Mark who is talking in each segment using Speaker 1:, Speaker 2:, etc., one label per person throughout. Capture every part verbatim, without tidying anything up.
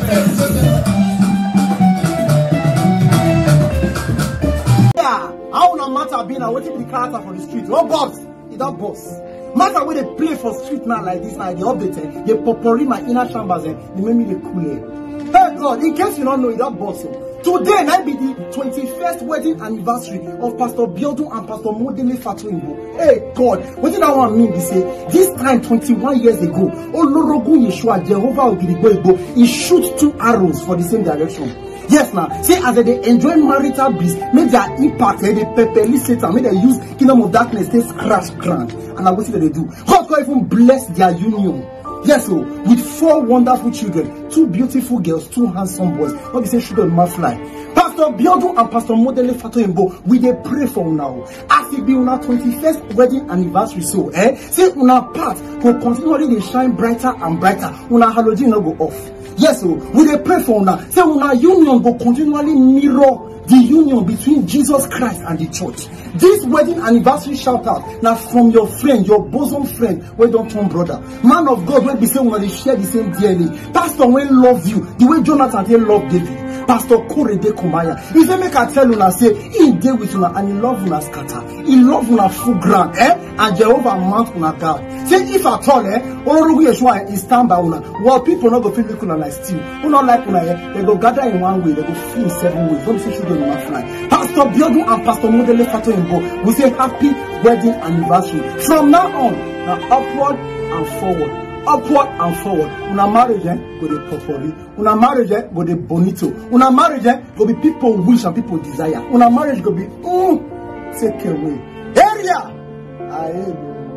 Speaker 1: Yeah, how no matter being a waiting the character for the street. Oh, boss, it don't boss. Matter where they play for street now like this now, they updated, they popori my inner chambers and they make me the cool. Hey God, in case you don't know, it don't boss. Today might be the twenty-first wedding anniversary of Pastor Biodun and Pastor Modele Fatoyinbo. Hey God, what did that one mean? They say this time twenty-one years ago, Olorogun Yeshua Jehovah Ogidigbo, he shoots two arrows for the same direction. Yes, now say as they enjoy marital bliss, make their impact, they pepper Satan, make they use kingdom of darkness, they scratch ground, and I what did they do? God God even bless their union. Yes, so with four wonderful children, two beautiful girls, two handsome boys. What we say children must fly. Pastor Biodun and Pastor Modele Fatoyinbo, we they pray for now. As it be on our twenty-first wedding anniversary, so eh, say una part will continually they shine brighter and brighter. Una halogen no go off. Yes, so we they pray for una. Say una union go continually mirror the union between Jesus Christ and the church. This wedding anniversary shout out now from your friend, your bosom friend, where don't turn brother. Man of God, when be saying when they share the same D N A. Pastor when love you, the way Jonathan they love David. Pastor Korede Kumaya. If they make a tell una say he deal with una and he love una scatter. He love una full ground, eh? And Jehovah mount una God. Say if at all, eh? Olorogun Yeshua is stand by una. Well, people not go feel like una like steal. Who not like una, eh? They go gather in one way, they go flee in seven ways. Don't say children will fly. Pastor Biodun and Pastor Modele Fatoyinbo, we say happy wedding anniversary. From now on, now upward and forward. Upward and forward. Una marriage eh, go de popori. Una marriage eh, go de bonito. Una marriage eh, go be people wish and people desire. Una marriage go be mm, take away. Area. Aye.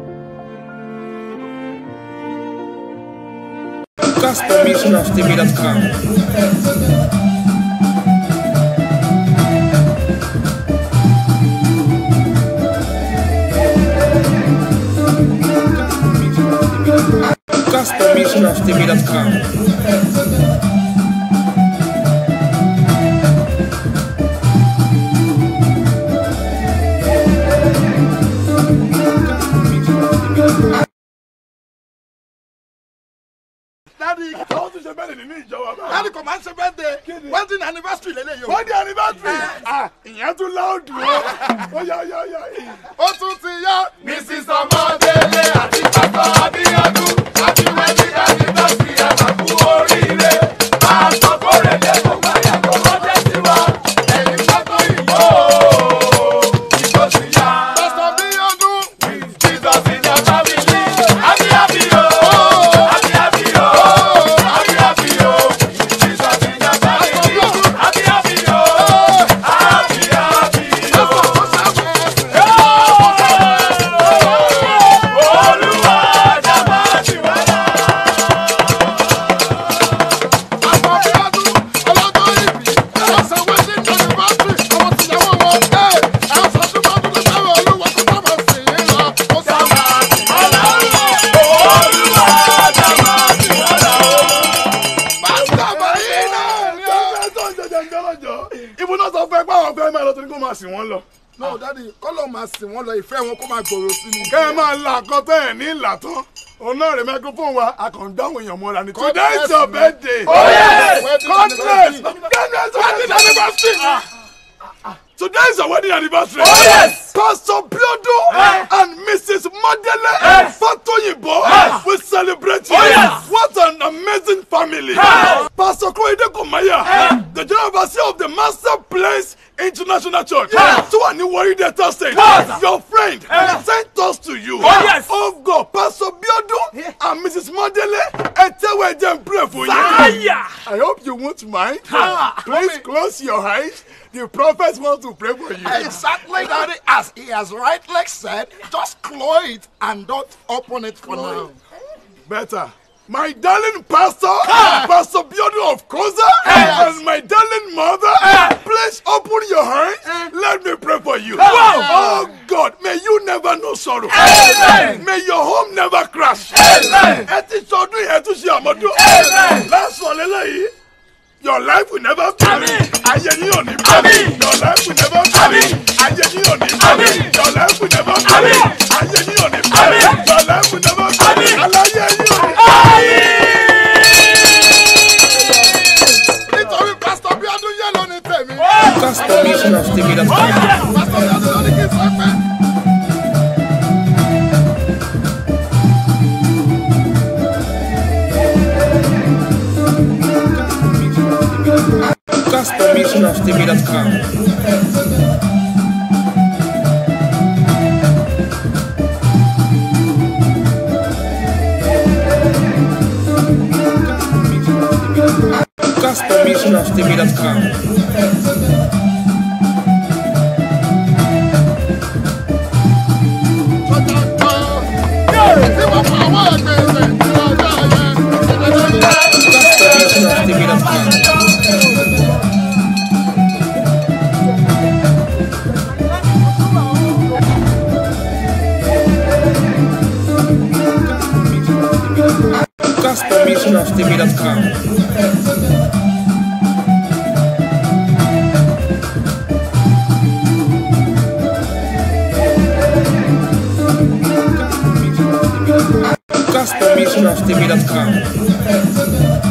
Speaker 2: Custom Mistrust T V dot com. Custom Mistrust T V dot com.
Speaker 3: Daddy, how to say birthday ní ìjọba bá? Daddy come and say birthday. Wedding anniversary lele yo. Wedding anniversary. Ah, ìyẹn tún loud o. Ó yá yá yá. Ó tún ti yá. Missus Modele àti Pastor Biodun. Happy wedding anniversary ẹ máa kú oríire. Pastor Korede Kumaya kò mọ́jẹ́ sí wa. Ẹ̀yin Fatoyinbo. Ìjọ ti yá. Pastor Biodun. Jesus in your family. Happy happy o. No, Daddy, kọ́lọ̀ máa sìn wọ́n lọ ìfẹ́ wọn kó máa gbòòrò sí ni. Kẹ́ ẹ máa la àkọ́tẹ́ ẹ̀ ní ìlà tán. Òun náà rẹ̀ microphone wa, a kàn dáhùn èèyàn mọ́ra ni. Today is your birthday. Oh yes! God bless! God bless! Wedding anniversary! Today is your wedding anniversary. Oh yes! Pastor Biodun eh? and Missus Modele eh? Fatoyinbo yes. will celebrate you. Oh yes! What an amazing family! Yes. Pastor Korede Kumaya, eh? the general overseer of the Master Place International Church. Yes. To a new warrior that state. Yes. Your friend eh? sent us to you. Oh yes! Oh God, Pastor Biodun yeah. and Missus Modele, and tell where them pray for you. I hope you won't mind. Ah. Please close your eyes. The prophets want to pray for you. Exactly, Daddy. As he has rightly said, just close it and don't open it for now. Better. My darling pastor, ah. Pastor Biodun of Koza, yes. and my darling mother, ah. please open your hands. Ah. Let me pray for you. Ah. Oh God, may you never know sorrow. Amen. May your home never crash. Amen. Amen. Last one, Lele. Your life will never fail. Amen. Your life will never fail. Amen. Your life will never fail. Amen. Your life will never fail.
Speaker 2: Mishraff T V dot com. Custom Mishraff T V dot com. Custom Mishraff T V dot com. Custom Mishraff T V dot com. Custom Mishraff T V dot com.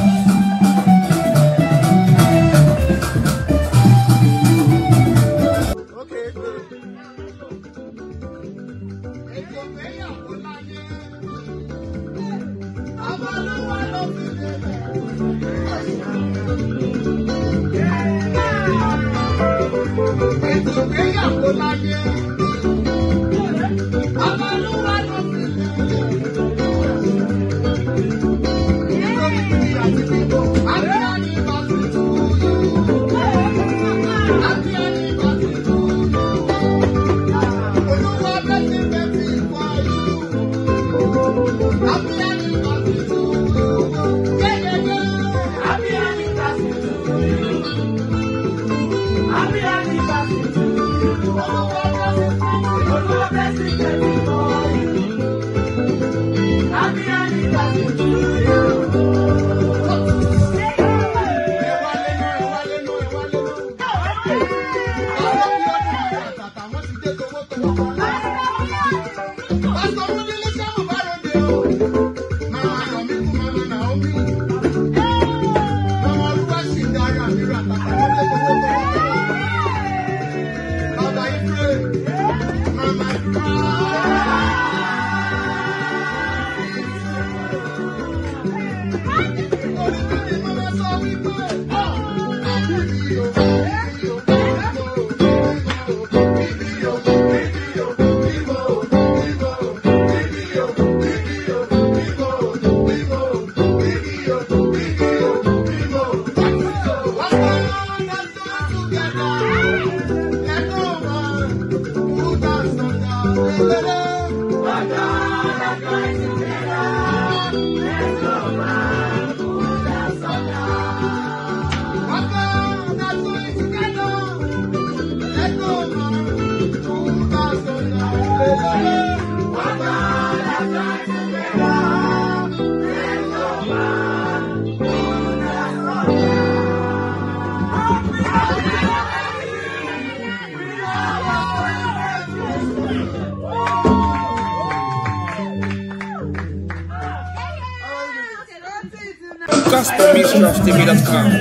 Speaker 2: Custom Mishraff T V dot com.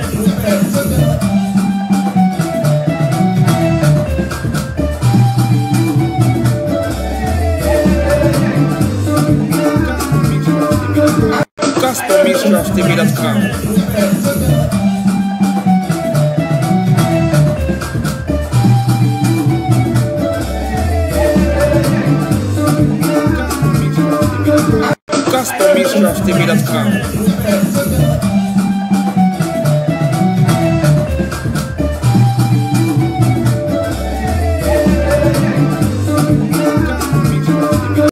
Speaker 2: Custom Mishraff T V dot com. Custom Mishraff T V dot com.